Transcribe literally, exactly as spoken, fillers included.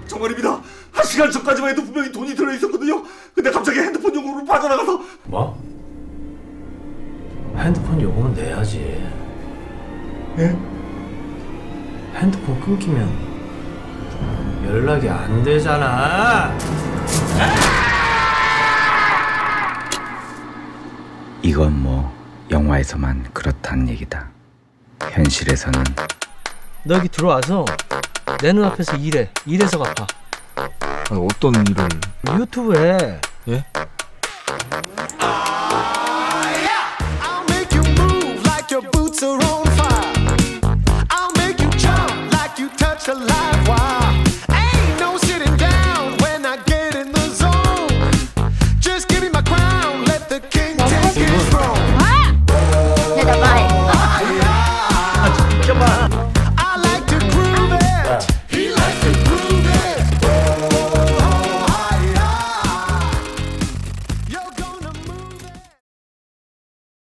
정말입니다. 한 시간 전까지만 해도 분명히 돈이 들어있었거든요. 근데 갑자기 핸드폰 요금으로 빠져나가서. 뭐? 핸드폰 요금은 내야지. 예? 핸드폰 끊기면 연락이 안 되잖아. 이건 뭐 영화에서만 그렇다는 얘기다. 현실에서는 너 여기 들어와서 내 눈앞에서 일해. 일해서 갚아. 아니, 어떤 일을? 유튜브에. 예? I'll make you jump like you touch a light.